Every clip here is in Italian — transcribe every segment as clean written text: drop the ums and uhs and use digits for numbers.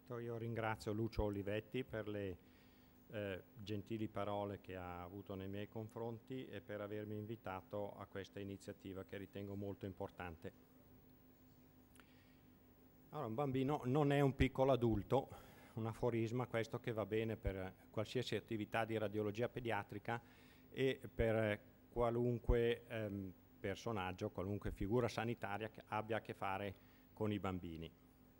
Intanto io ringrazio Lucio Olivetti per le gentili parole che ha avuto nei miei confronti e per avermi invitato a questa iniziativa che ritengo molto importante. Allora, un bambino non è un piccolo adulto, un aforisma questo che va bene per qualsiasi attività di radiologia pediatrica e per qualunque personaggio, qualunque figura sanitaria che abbia a che fare con i bambini.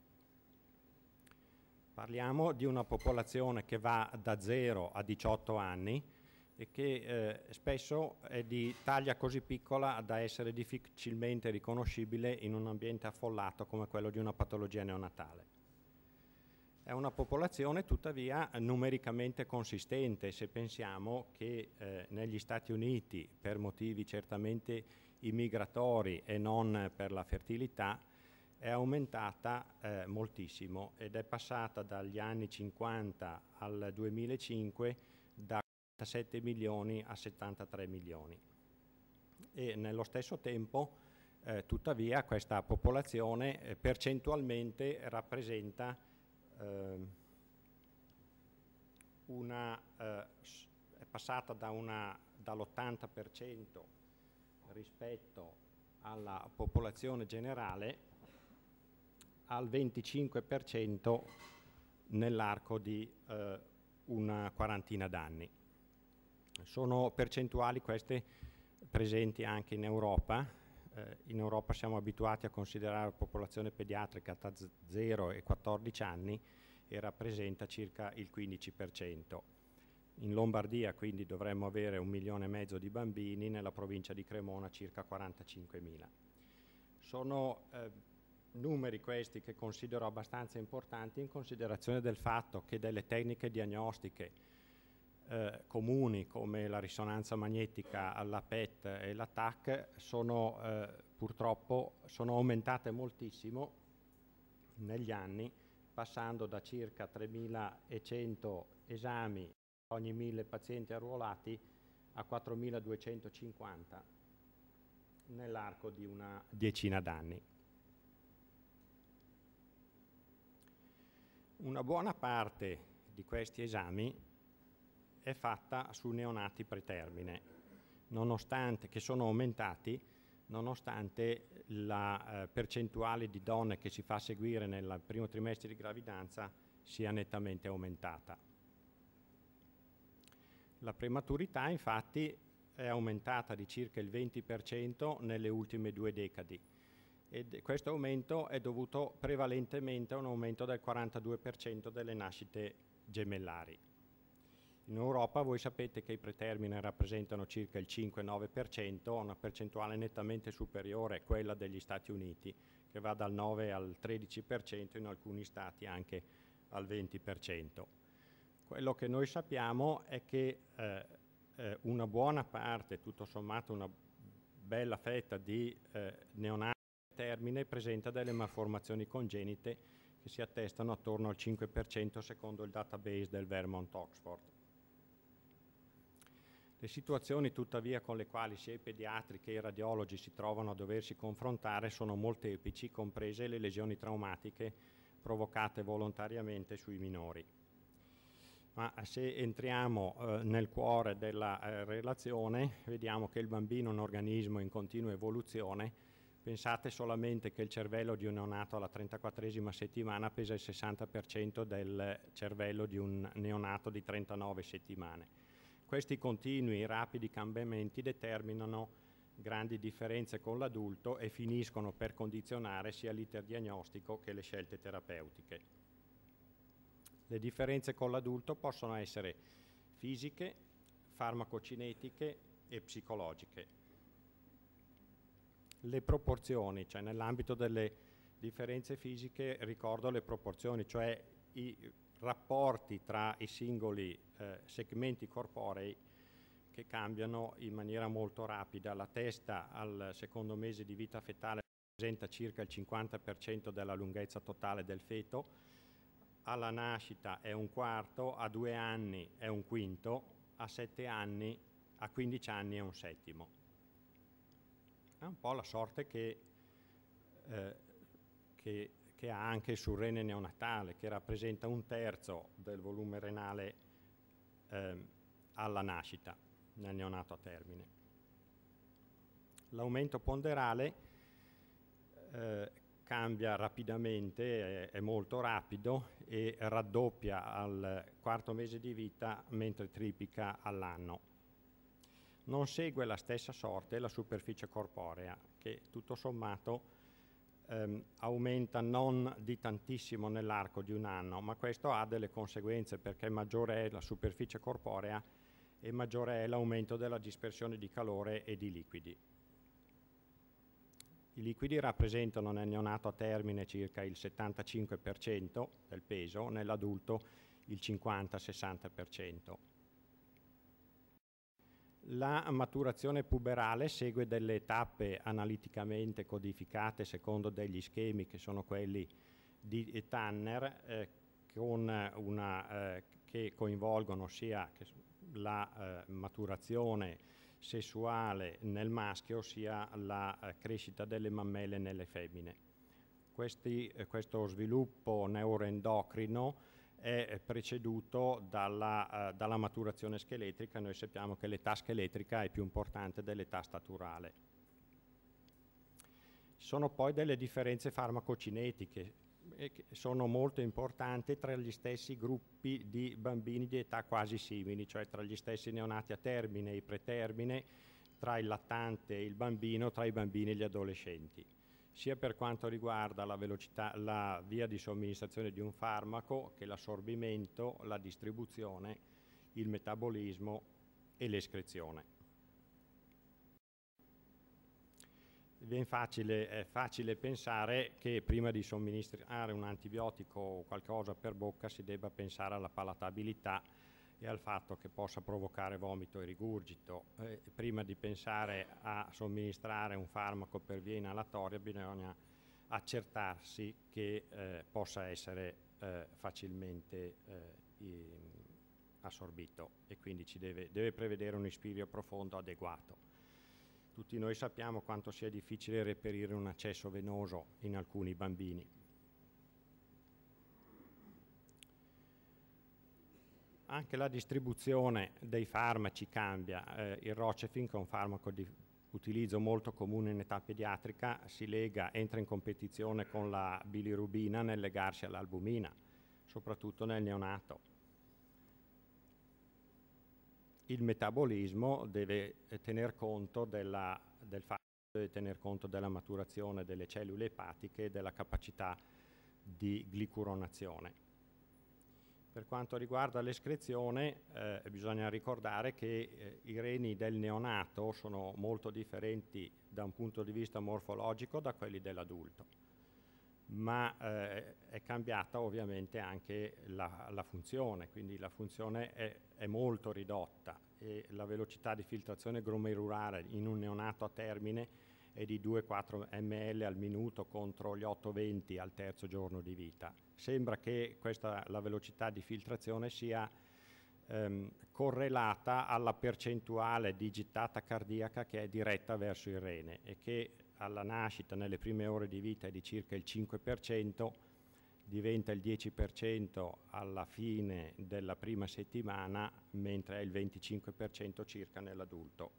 Parliamo di una popolazione che va da 0 a 18 anni e che spesso è di taglia così piccola da essere difficilmente riconoscibile in un ambiente affollato come quello di una patologia neonatale. È una popolazione tuttavia numericamente consistente se pensiamo che negli Stati Uniti, per motivi certamente immigratori e non per la fertilità, è aumentata moltissimo ed è passata dagli anni 50 al 2005 da 47 milioni a 73 milioni. E nello stesso tempo, tuttavia, questa popolazione percentualmente rappresenta è passata dall'80% rispetto alla popolazione generale al 25% nell'arco di una quarantina d'anni. Sono percentuali queste presenti anche in Europa. In Europa siamo abituati a considerare la popolazione pediatrica tra 0 e 14 anni e rappresenta circa il 15%. In Lombardia quindi dovremmo avere 1,5 milioni di bambini, nella provincia di Cremona circa 45.000. Sono numeri questi che considero abbastanza importanti in considerazione del fatto che delle tecniche diagnostiche comuni come la risonanza magnetica, la PET e la TAC purtroppo sono aumentate moltissimo negli anni, passando da circa 3.100 esami ogni 1.000 pazienti arruolati a 4.250 nell'arco di una decina d'anni. Una buona parte di questi esami è fatta su neonati pretermine, che sono aumentati nonostante la percentuale di donne che si fa seguire nel primo trimestre di gravidanza sia nettamente aumentata. La prematurità infatti è aumentata di circa il 20% nelle ultime 2 decadi. E questo aumento è dovuto prevalentemente a un aumento del 42% delle nascite gemellari. In Europa voi sapete che i pretermine rappresentano circa il 5-9%, una percentuale nettamente superiore a quella degli Stati Uniti, che va dal 9 al 13%, in alcuni stati anche al 20%. Quello che noi sappiamo è che una buona parte, tutto sommato una bella fetta di neonati termine presenta delle malformazioni congenite che si attestano attorno al 5% secondo il database del Vermont Oxford. Le situazioni tuttavia con le quali sia i pediatri che i radiologi si trovano a doversi confrontare sono molteplici, comprese le lesioni traumatiche provocate volontariamente sui minori. Ma se entriamo nel cuore della relazione, vediamo che il bambino è un organismo in continua evoluzione. Pensate solamente che il cervello di un neonato alla 34esima settimana pesa il 60% del cervello di un neonato di 39 settimane. Questi continui rapidi cambiamenti determinano grandi differenze con l'adulto e finiscono per condizionare sia l'iter diagnostico che le scelte terapeutiche. Le differenze con l'adulto possono essere fisiche, farmacocinetiche e psicologiche. Le proporzioni, cioè nell'ambito delle differenze fisiche ricordo le proporzioni, cioè i rapporti tra i singoli segmenti corporei che cambiano in maniera molto rapida. La testa al secondo mese di vita fetale rappresenta circa il 50% della lunghezza totale del feto, alla nascita è 1/4, a 2 anni è 1/5, a 7 anni, a 15 anni è 1/7. È un po' la sorte che che ha anche il surrene neonatale, che rappresenta 1/3 del volume renale alla nascita, nel neonato a termine. L'aumento ponderale cambia rapidamente, è molto rapido e raddoppia al 4° mese di vita, mentre triplica all'anno. Non segue la stessa sorte la superficie corporea, che tutto sommato aumenta non di tantissimo nell'arco di un anno, ma questo ha delle conseguenze, perché maggiore è la superficie corporea e maggiore è l'aumento della dispersione di calore e di liquidi. I liquidi rappresentano nel neonato a termine circa il 75% del peso, nell'adulto il 50-60%. La maturazione puberale segue delle tappe analiticamente codificate secondo degli schemi che sono quelli di Tanner, che coinvolgono sia la maturazione sessuale nel maschio sia la crescita delle mammelle nelle femmine. Questo sviluppo neuroendocrino è preceduto dalla maturazione scheletrica. Noi sappiamo che l'età scheletrica è più importante dell'età staturale. Ci sono poi delle differenze farmacocinetiche che sono molto importanti tra gli stessi gruppi di bambini di età quasi simili, cioè tra gli stessi neonati a termine e i pretermine, tra il lattante e il bambino, tra i bambini e gli adolescenti, sia per quanto riguarda la velocità, la via di somministrazione di un farmaco, che l'assorbimento, la distribuzione, il metabolismo e l'escrezione. È facile pensare che prima di somministrare un antibiotico o qualcosa per bocca si debba pensare alla palatabilità e al fatto che possa provocare vomito e rigurgito. Prima di pensare a somministrare un farmaco per via inalatoria bisogna accertarsi che possa essere facilmente assorbito, e quindi deve prevedere un ispirio profondo adeguato. Tutti noi sappiamo quanto sia difficile reperire un accesso venoso in alcuni bambini. Anche la distribuzione dei farmaci cambia. Il Rocephin, che è un farmaco di utilizzo molto comune in età pediatrica, entra in competizione con la bilirubina nel legarsi all'albumina, soprattutto nel neonato. Il metabolismo deve tener conto del fatto, deve tener conto della maturazione delle cellule epatiche e della capacità di glicuronazione. Per quanto riguarda l'escrezione, bisogna ricordare che i reni del neonato sono molto differenti da un punto di vista morfologico da quelli dell'adulto, ma è cambiata ovviamente anche la funzione, quindi la funzione è molto ridotta e la velocità di filtrazione glomerulare in un neonato a termine è di 2-4 ml al minuto contro gli 8-20 al 3° giorno di vita. Sembra che la velocità di filtrazione sia correlata alla percentuale di gittata cardiaca che è diretta verso il rene e che alla nascita, nelle prime ore di vita, è di circa il 5%, diventa il 10% alla fine della prima settimana, mentre è il 25% circa nell'adulto.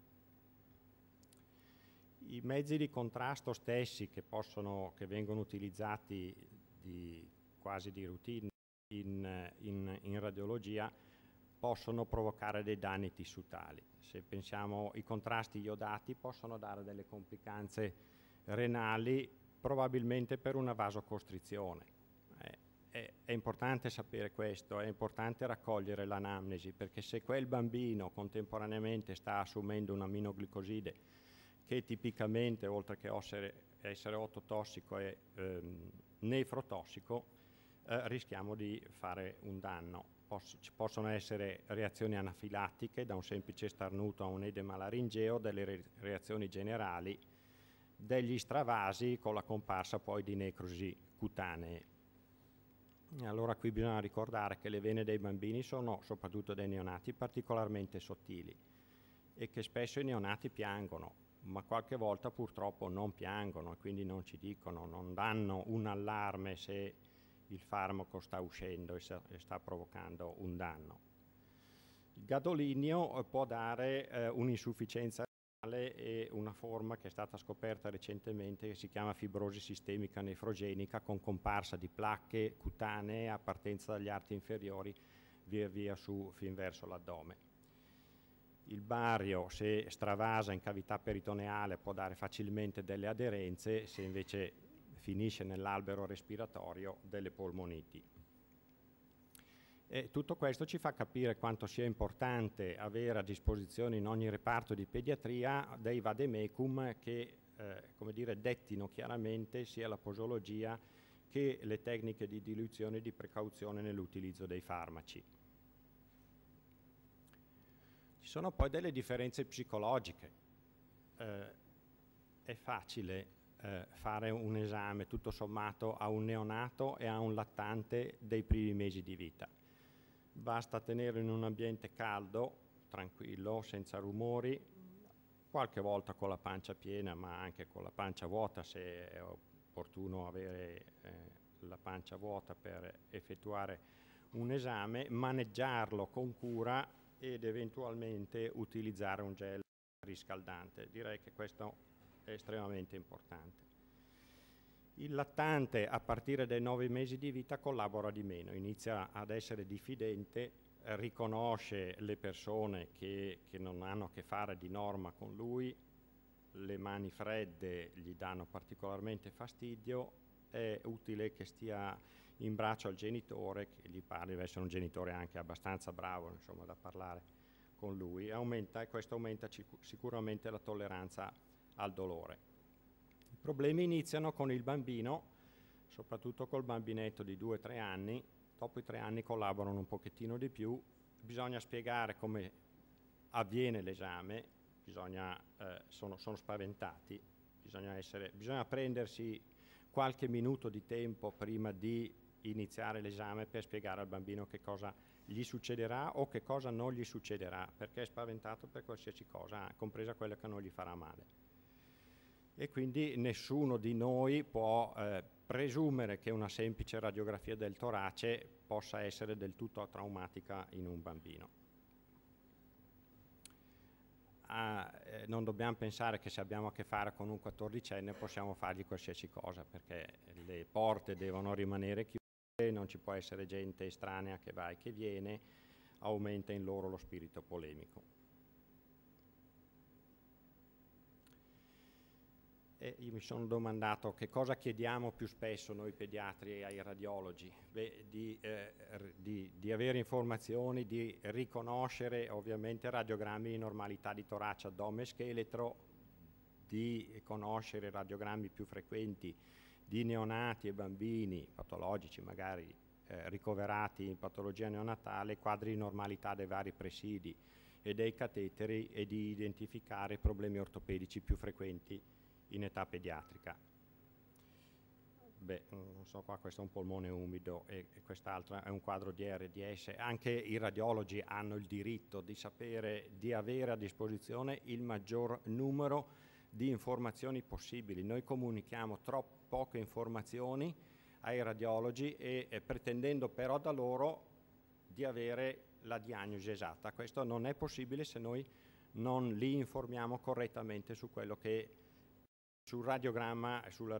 I mezzi di contrasto stessi che vengono utilizzati quasi di routine in radiologia possono provocare dei danni tissutali. Se pensiamo, i contrasti iodati possono dare delle complicanze renali, probabilmente per una vasocostrizione. È importante sapere questo, è importante raccogliere l'anamnesi, perché se quel bambino contemporaneamente sta assumendo un aminoglicoside che tipicamente, oltre che essere ototossico, è nefrotossico, rischiamo di fare un danno. Ci possono essere reazioni anafilattiche, da un semplice starnuto a un edema laringeo, delle reazioni generali, degli stravasi con la comparsa poi di necrosi cutanee. Allora qui bisogna ricordare che le vene dei bambini sono, soprattutto dei neonati, particolarmente sottili e che spesso i neonati piangono. ma qualche volta purtroppo non piangono e quindi non ci dicono, non danno un allarme se il farmaco sta uscendo e sta provocando un danno. Il gadolinio può dare un'insufficienza renale e una forma che è stata scoperta recentemente che si chiama fibrosi sistemica nefrogenica con comparsa di placche cutanee a partenza dagli arti inferiori via via su fin verso l'addome. Il bario, se stravasa in cavità peritoneale, può dare facilmente delle aderenze, se invece finisce nell'albero respiratorio, delle polmoniti. E tutto questo ci fa capire quanto sia importante avere a disposizione in ogni reparto di pediatria dei vademecum che come dire, dettino chiaramente sia la posologia che le tecniche di diluizione e di precauzione nell'utilizzo dei farmaci. Ci sono poi delle differenze psicologiche. È facile fare un esame tutto sommato a un neonato e a un lattante dei primi mesi di vita. Basta tenerlo in un ambiente caldo, tranquillo, senza rumori, qualche volta con la pancia piena, ma anche con la pancia vuota se è opportuno avere la pancia vuota per effettuare un esame, maneggiarlo con cura ed eventualmente utilizzare un gel riscaldante. Direi che questo è estremamente importante. Il lattante a partire dai 9 mesi di vita collabora di meno, inizia ad essere diffidente, riconosce le persone che non hanno a che fare di norma con lui, le mani fredde gli danno particolarmente fastidio, è utile che stia in braccio al genitore, che gli parli, deve essere un genitore anche abbastanza bravo, insomma, da parlare con lui, e questo aumenta sicuramente la tolleranza al dolore. I problemi iniziano con il bambino, soprattutto col bambinetto di 2-3 anni, dopo i 3 anni collaborano un pochettino di più, bisogna spiegare come avviene l'esame, sono spaventati, bisogna prendersi qualche minuto di tempo prima di iniziare l'esame per spiegare al bambino che cosa gli succederà o che cosa non gli succederà, perché è spaventato per qualsiasi cosa, compresa quella che non gli farà male. E quindi nessuno di noi può presumere che una semplice radiografia del torace possa essere del tutto traumatica in un bambino. Non dobbiamo pensare che se abbiamo a che fare con un 14enne possiamo fargli qualsiasi cosa, perché le porte devono rimanere chiuse, non ci può essere gente estranea che va e che viene, aumenta in loro lo spirito polemico. E io mi sono domandato che cosa chiediamo più spesso noi pediatri ai radiologi. Beh, di avere informazioni, di riconoscere ovviamente radiogrammi di normalità di torace, addome e scheletro, di conoscere radiogrammi più frequenti di neonati e bambini patologici, magari ricoverati in patologia neonatale, quadri di normalità dei vari presidi e dei cateteri, e di identificare problemi ortopedici più frequenti in età pediatrica. Beh, non so, qua questo è un polmone umido e quest'altro è un quadro di RDS. Anche i radiologi hanno il diritto di sapere, di avere a disposizione il maggior numero di informazioni possibili. Noi comunichiamo troppo poche informazioni ai radiologi e pretendendo però da loro di avere la diagnosi esatta. Questo non è possibile se noi non li informiamo correttamente su quello che sul radiogramma,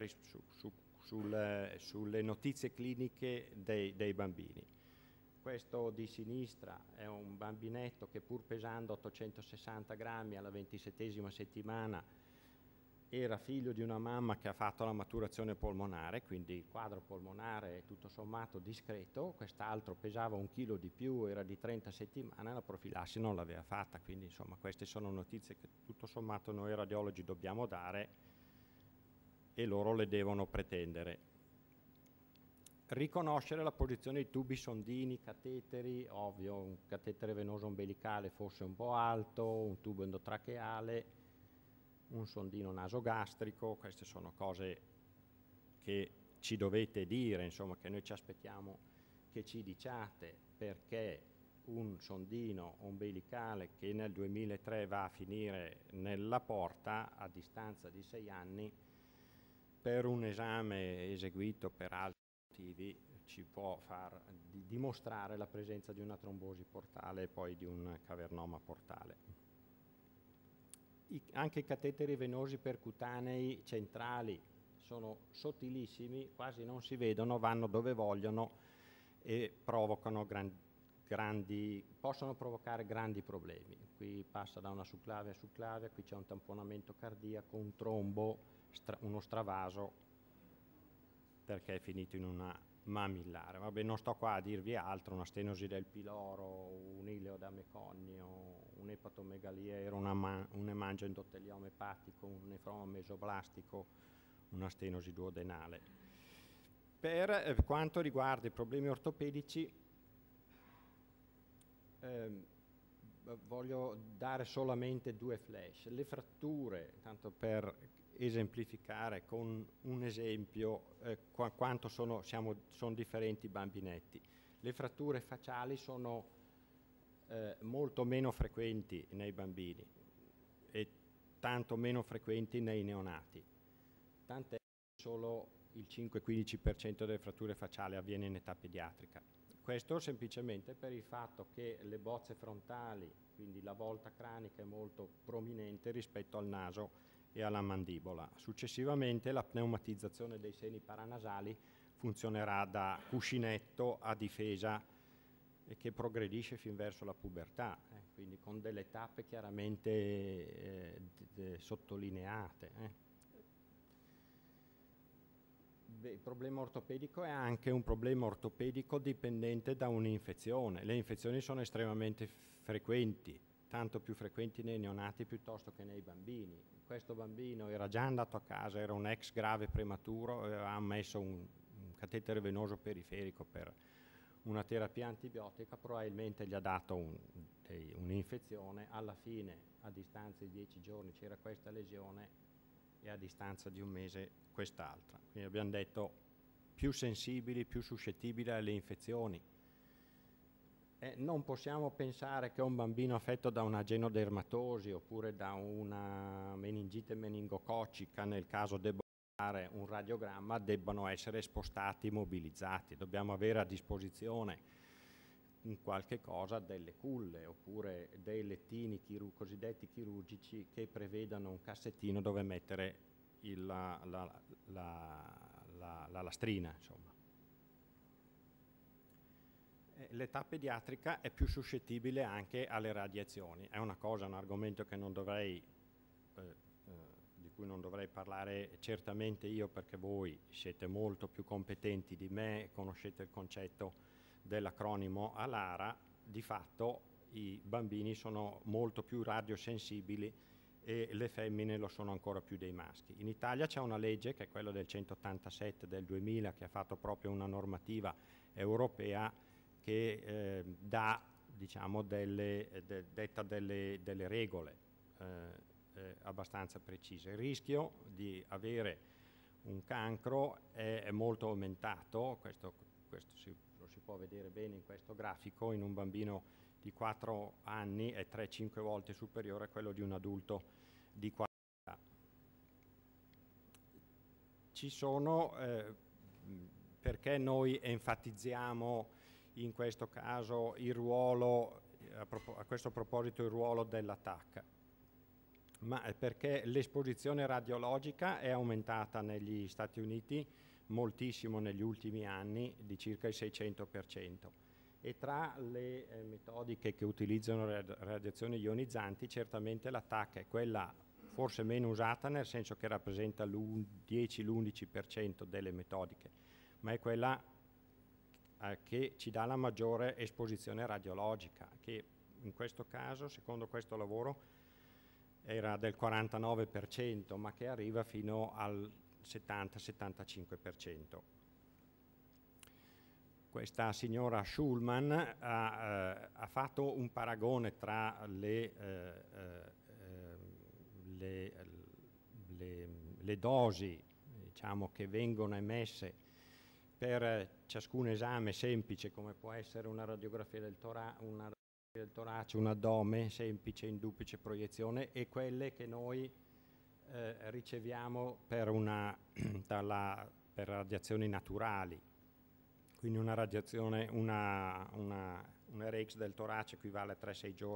sulle notizie cliniche dei bambini. Questo di sinistra è un bambinetto che pur pesando 860 grammi alla 27ª settimana era figlio di una mamma che ha fatto la maturazione polmonare, quindi il quadro polmonare è tutto sommato discreto. Quest'altro pesava 1 chilo di più, era di 30 settimane, la profilassi non l'aveva fatta, quindi insomma queste sono notizie che tutto sommato noi radiologi dobbiamo dare e loro le devono pretendere. Riconoscere la posizione di tubi sondini, cateteri, ovvio, un catetere venoso ombelicale forse un po' alto, un tubo endotracheale, un sondino nasogastrico, queste sono cose che ci dovete dire, insomma, che noi ci aspettiamo che ci diciate, perché un sondino ombelicale che nel 2003 va a finire nella porta a distanza di 6 anni, per un esame eseguito per altri motivi ci può far dimostrare la presenza di una trombosi portale e poi di un cavernoma portale. Anche i cateteri venosi percutanei centrali sono sottilissimi, quasi non si vedono, vanno dove vogliono e provocano possono provocare grandi problemi. Qui passa da una subclavia a subclavia, qui c'è un tamponamento cardiaco, un trombo, uno stravaso, perché è finito in una mammillare. Vabbè, non sto qua a dirvi altro, una stenosi del piloro, un ileoda meconnio, un'epatomegalia, un emangioendotelioma epatico, un nefroma mesoblastico, una stenosi duodenale. Per quanto riguarda i problemi ortopedici, voglio dare solamente 2 flash. Le fratture, tanto per esemplificare con un esempio quanto sono differenti i bambinetti. Le fratture facciali sono molto meno frequenti nei bambini e tanto meno frequenti nei neonati, tant'è che solo il 5-15% delle fratture facciali avviene in età pediatrica. Questo semplicemente per il fatto che le bozze frontali, quindi la volta cranica, è molto prominente rispetto al naso e alla mandibola. Successivamente la pneumatizzazione dei seni paranasali funzionerà da cuscinetto a difesa e che progredisce fin verso la pubertà, quindi con delle tappe chiaramente sottolineate. Il problema ortopedico è anche un problema ortopedico dipendente da un'infezione. Le infezioni sono estremamente frequenti, tanto più frequenti nei neonati piuttosto che nei bambini. Questo bambino era già andato a casa, era un ex grave prematuro, aveva messo un catetere venoso periferico per una terapia antibiotica, probabilmente gli ha dato un'infezione, alla fine a distanza di 10 giorni c'era questa lesione e a distanza di un mese quest'altra. Quindi abbiamo detto più sensibili, più suscettibili alle infezioni. Non possiamo pensare che un bambino affetto da una genodermatosi oppure da una meningite meningococcica, nel caso debba fare un radiogramma, debbano essere spostati, mobilizzati. Dobbiamo avere a disposizione in qualche cosa delle culle oppure dei lettini cosiddetti chirurgici che prevedano un cassettino dove mettere la lastrina, insomma. L'età pediatrica è più suscettibile anche alle radiazioni. È un argomento che non dovrei, di cui non dovrei parlare certamente io, perché voi siete molto più competenti di me, conoscete il concetto dell'acronimo ALARA. Di fatto i bambini sono molto più radiosensibili e le femmine lo sono ancora più dei maschi. In Italia c'è una legge, che è quella del 187 del 2000, che ha fatto proprio una normativa europea che dà, diciamo, detta delle regole abbastanza precise. Il rischio di avere un cancro è molto aumentato, questo lo si può vedere bene in questo grafico. In un bambino di 4 anni è 3-5 volte superiore a quello di un adulto di 40 anni. Ci sono, perché noi enfatizziamo in questo caso il ruolo, a questo proposito il ruolo dell'ATAC? Ma è perché l'esposizione radiologica è aumentata negli Stati Uniti moltissimo negli ultimi anni, di circa il 600%, e tra le metodiche che utilizzano radiazioni ionizzanti certamente l'ATAC è quella forse meno usata, nel senso che rappresenta l'10-11% delle metodiche, ma è quella che ci dà la maggiore esposizione radiologica, che in questo caso, secondo questo lavoro, era del 49%, ma che arriva fino al 70-75%. Questa signora Schulman ha fatto un paragone tra le dosi, diciamo, che vengono emesse per ciascun esame semplice, come può essere una radiografia del torace, un addome semplice in duplice proiezione, e quelle che noi riceviamo per radiazioni naturali. Quindi una radiazione, una RX del torace equivale a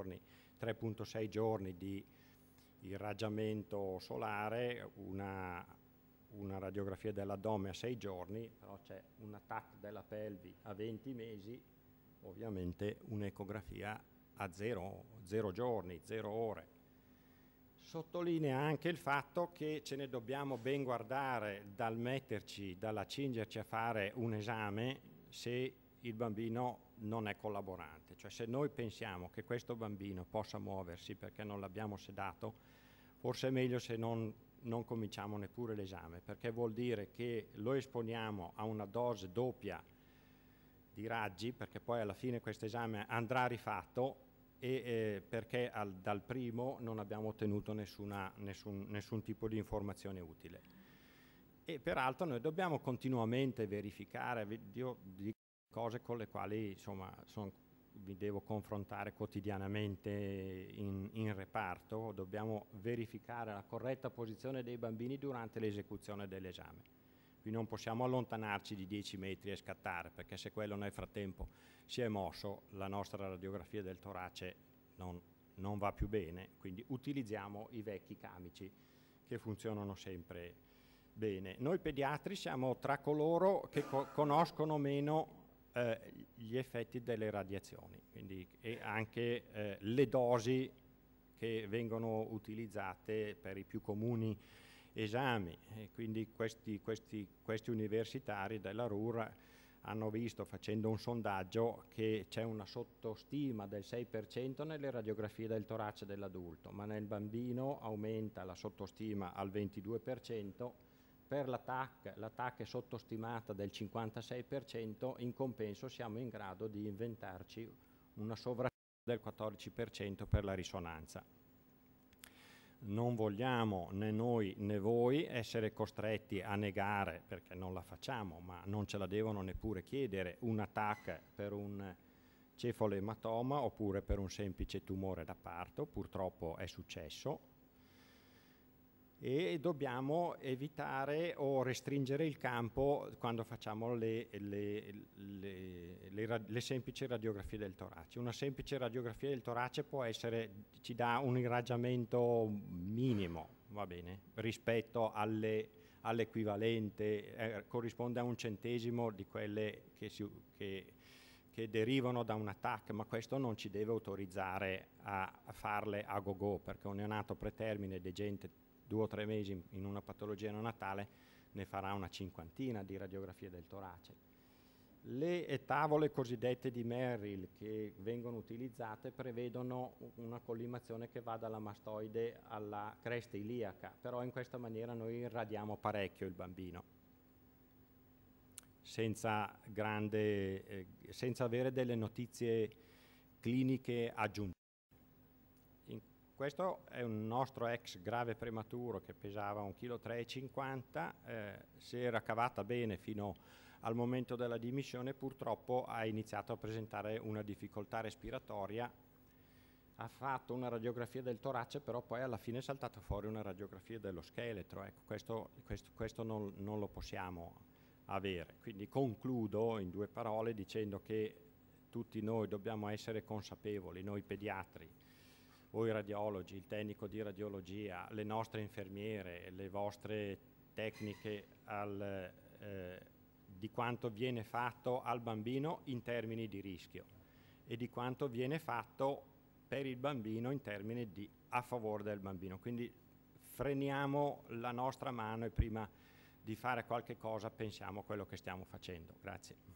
3,6 giorni di irraggiamento solare, una radiografia dell'addome a 6 giorni, però c'è una TAC della pelvi a 20 mesi, ovviamente un'ecografia a 0 giorni, 0 ore. Sottolinea anche il fatto che ce ne dobbiamo ben guardare dall'accingerci a fare un esame se il bambino non è collaborante. Cioè, se noi pensiamo che questo bambino possa muoversi perché non l'abbiamo sedato, forse è meglio se non cominciamo neppure l'esame, perché vuol dire che lo esponiamo a una dose doppia di raggi, perché poi alla fine questo esame andrà rifatto, e perché dal primo non abbiamo ottenuto nessun tipo di informazione utile. E peraltro noi dobbiamo continuamente verificare di cose con le quali insomma mi devo confrontare quotidianamente in reparto. Dobbiamo verificare la corretta posizione dei bambini durante l'esecuzione dell'esame. Qui non possiamo allontanarci di 10 metri e scattare, perché se quello nel frattempo si è mosso, la nostra radiografia del torace non va più bene, quindi utilizziamo i vecchi camici che funzionano sempre bene. Noi pediatri siamo tra coloro che conoscono meno gli effetti delle radiazioni, quindi, e anche le dosi che vengono utilizzate per i più comuni esami, e quindi questi universitari della RUR hanno visto, facendo un sondaggio, che c'è una sottostima del 6% nelle radiografie del torace dell'adulto, ma nel bambino aumenta la sottostima al 22%, per la TAC è sottostimata del 56%, in compenso siamo in grado di inventarci una sovrastima del 14% per la risonanza. Non vogliamo né noi né voi essere costretti a negare, perché non la facciamo, ma non ce la devono neppure chiedere, una TAC per un cefaloematoma oppure per un semplice tumore da parto. Purtroppo è successo, e dobbiamo evitare o restringere il campo quando facciamo le semplici radiografie del torace. Una semplice radiografia del torace ci dà un irraggiamento minimo, va bene, rispetto all'equivalente, corrisponde a 1/100 di quelle che derivano da una TAC, ma questo non ci deve autorizzare a farle a go-go, perché un neonato pretermine degente 2 o 3 mesi in una patologia neonatale ne farà una 50 di radiografie del torace. Le tavole cosiddette di Merrill che vengono utilizzate prevedono una collimazione che va dalla mastoide alla cresta iliaca, però in questa maniera noi irradiamo parecchio il bambino, senza avere delle notizie cliniche aggiuntive. Questo è un nostro ex grave prematuro che pesava 1,350 kg, si era cavata bene fino al momento della dimissione, purtroppo ha iniziato a presentare una difficoltà respiratoria, ha fatto una radiografia del torace, però poi alla fine è saltata fuori una radiografia dello scheletro. Ecco, questo non lo possiamo avere. Quindi concludo in 2 parole dicendo che tutti noi dobbiamo essere consapevoli, noi pediatri, voi radiologi, il tecnico di radiologia, le nostre infermiere, le vostre tecniche, di quanto viene fatto al bambino in termini di rischio e di quanto viene fatto per il bambino in termini di a favore del bambino. Quindi freniamo la nostra mano e prima di fare qualche cosa pensiamo a quello che stiamo facendo. Grazie.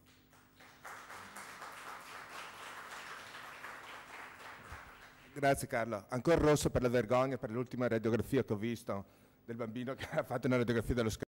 Grazie Carlo. Ancora rosso per la vergogna per l'ultima radiografia che ho visto del bambino che ha fatto una radiografia dello scheletro.